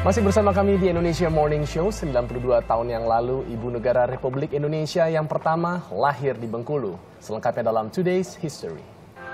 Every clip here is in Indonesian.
Masih bersama kami di Indonesia Morning Show. 92 tahun yang lalu, Ibu Negara Republik Indonesia yang pertama lahir di Bengkulu. Selengkapnya dalam Today's History.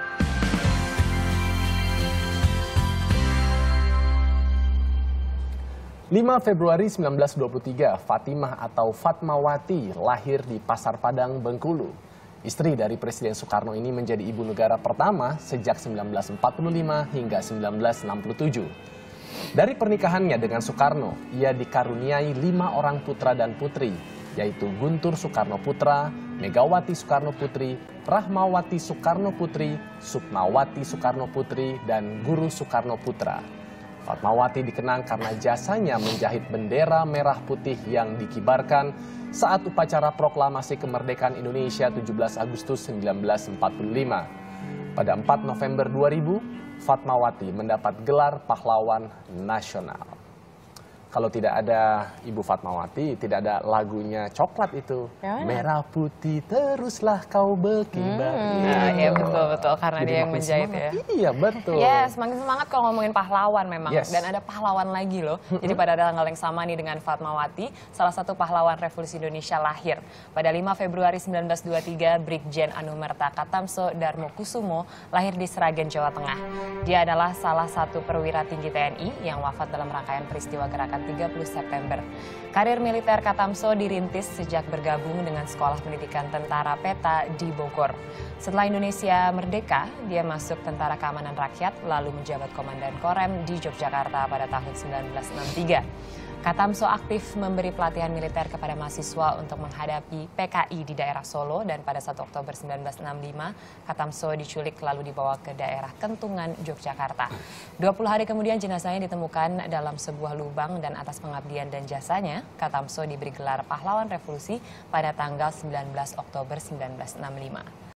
5 Februari 1923, Fatimah atau Fatmawati lahir di Pasar Padang, Bengkulu. Istri dari Presiden Soekarno ini menjadi ibu negara pertama sejak 1945 hingga 1967. Dari pernikahannya dengan Soekarno, ia dikaruniai 5 orang putra dan putri, yaitu Guntur Soekarno Putra, Megawati Soekarno Putri, Rahmawati Soekarno Putri, Sukmawati Soekarno Putri, dan Guru Soekarno Putra. Fatmawati dikenang karena jasanya menjahit bendera merah putih yang dikibarkan saat upacara proklamasi kemerdekaan Indonesia 17 Agustus 1945. Pada 4 November 2000, Fatmawati mendapat gelar pahlawan nasional. Kalau tidak ada Ibu Fatmawati, tidak ada lagunya Coklat itu. Ya. Merah putih teruslah kau berkibar. Iya betul, karena jadi dia yang menjahit ya. Iya betul. Ya, semakin semangat kalau ngomongin pahlawan memang. Yes. Dan ada pahlawan lagi loh. Jadi pada tanggal yang sama nih dengan Fatmawati, salah satu pahlawan Revolusi Indonesia lahir. Pada 5 Februari 1923, Brigjen Anumerta Katamso Darmokusumo lahir di Sragen, Jawa Tengah. Dia adalah salah satu perwira tinggi TNI yang wafat dalam rangkaian peristiwa gerakan 30 September. Karir militer Katamso dirintis sejak bergabung dengan Sekolah Pendidikan Tentara Peta di Bogor. Setelah Indonesia merdeka, dia masuk Tentara Keamanan Rakyat lalu menjabat Komandan Korem di Yogyakarta pada tahun 1963. Katamso aktif memberi pelatihan militer kepada mahasiswa untuk menghadapi PKI di daerah Solo, dan pada 1 Oktober 1965, Katamso diculik lalu dibawa ke daerah Kentungan, Yogyakarta. 20 hari kemudian jenazahnya ditemukan dalam sebuah lubang, dan atas pengabdian dan jasanya, Katamso diberi gelar pahlawan revolusi pada tanggal 19 Oktober 1965.